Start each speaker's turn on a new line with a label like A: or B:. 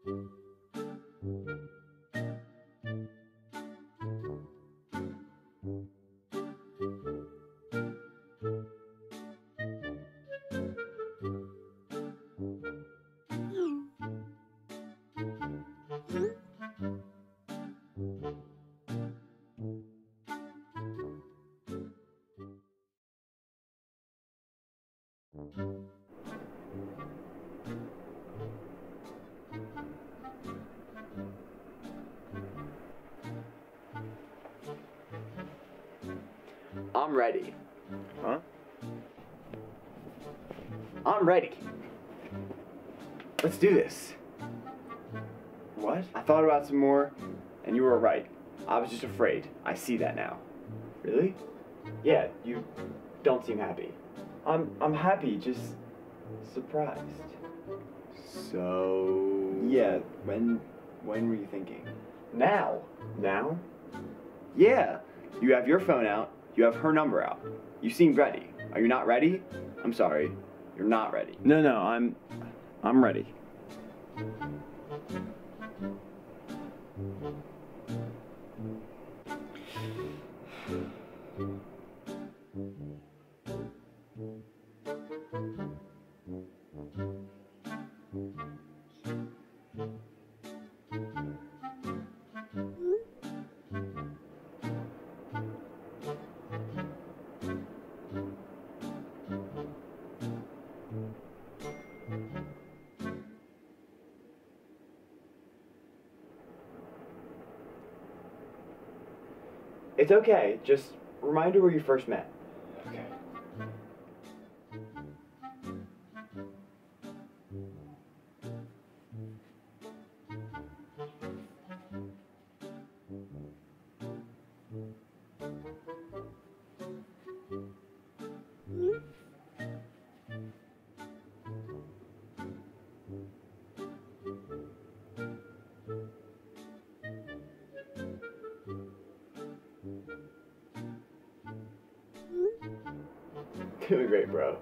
A: I'm ready.
B: Huh?
A: I'm ready. Let's do this.
B: What?
A: I thought about some more, and you were right. I was just afraid. I see that now.
B: Really?
A: Yeah, you don't seem happy.
B: I'm happy, just surprised.
A: So...
B: Yeah, when were you thinking?
A: Now. Now?
B: Yeah.
A: You have your phone out. You have her number out. You seem ready. Are you not ready? I'm sorry. You're not ready.
B: No, I'm ready.
A: It's okay. Just remind her where you first met.
B: Okay.
A: Doing great, bro.